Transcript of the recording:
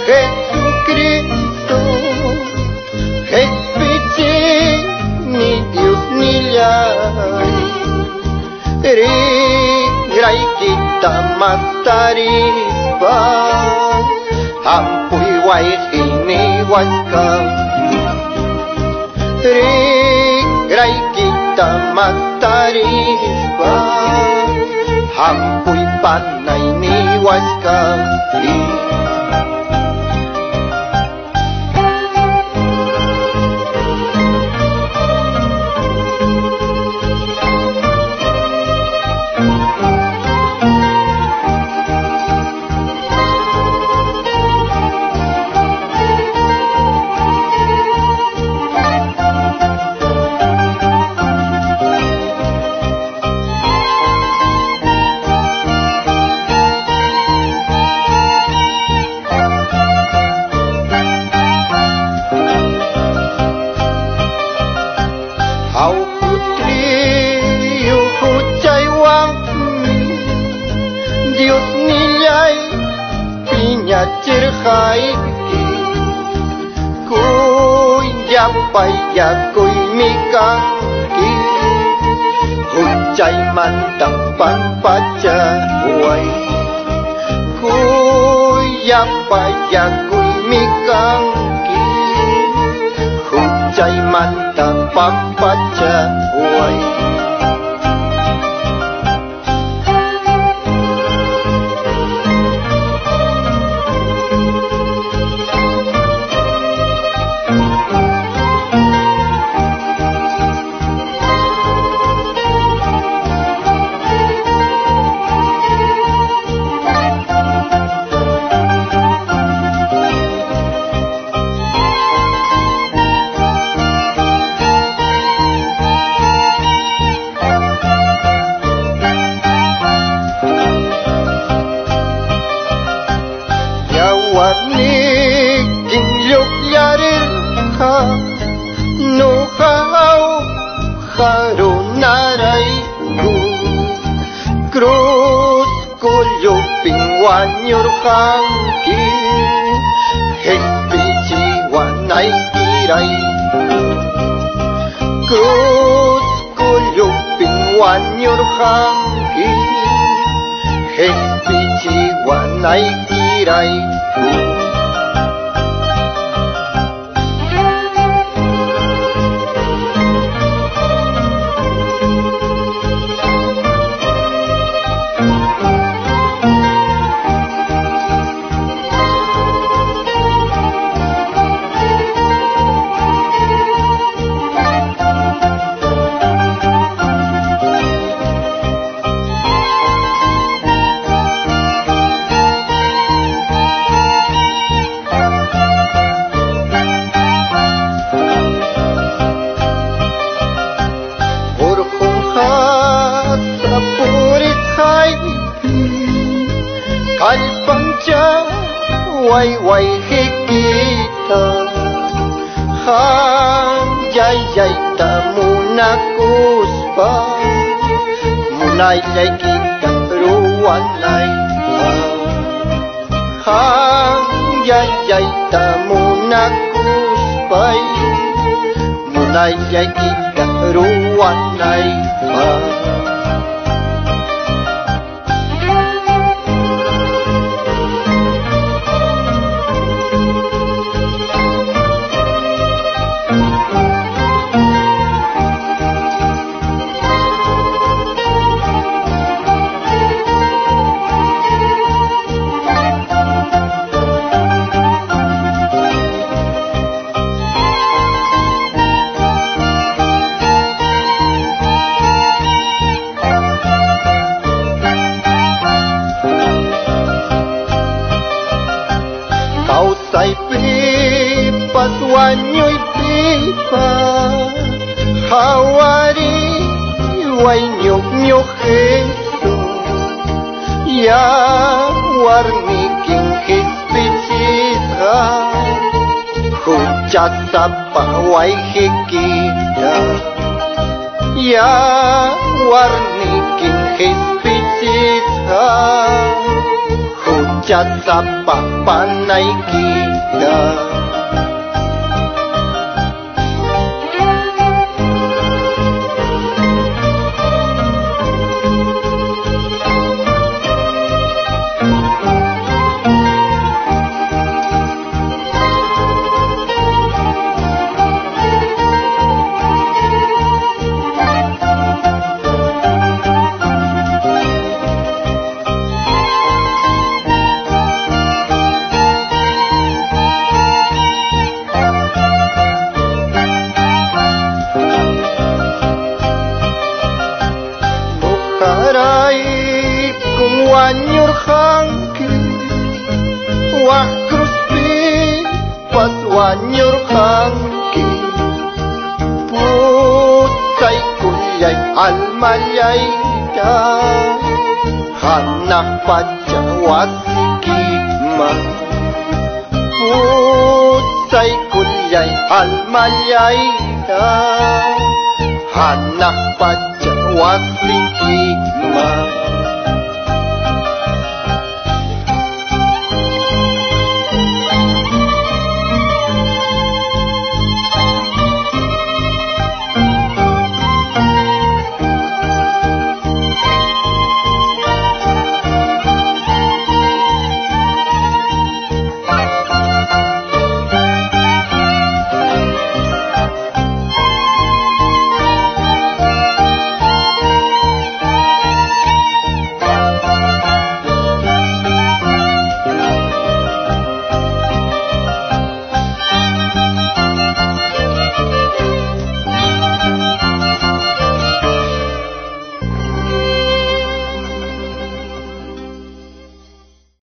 Jesucristo, Espíritu ni Dios ni Lai, Rai kita mataripa, ampui wai ini waskam, Rai kita mataripa, ampui panai ni waskam. Au putri hucai wangi Dios nilai pinya cerhai Kui japai ya kui mikangki Hucai mantapan paca wai Kui japai ya kui mikangki Hucai mantapan paca wai Warni kinjuk yarirka no hau harunarai ku cruz kulyo pingwanyur hangki hespichi wanai kirai cruz kulyo pingwanyur hangki hespichi wanai kirai Kalpanca wai wai hikita Han jai jai ta munakuspa Munai jai kita ruan lai Han jai jai ta munakuspa Munai jai kita ruan lai Sai pipas wanyoi pipa Hawari wanyok nyok heso Ya warni king hispicita Hucat sapa wai hikita Ya warni king hispicita Hucat sapa panay kita. Kung wanyur hangki wah kruspi pas wanyur hangki putsay kulyay almayay da hanak pajawas kima putsay kulyay almayay da hanak pajawas kima.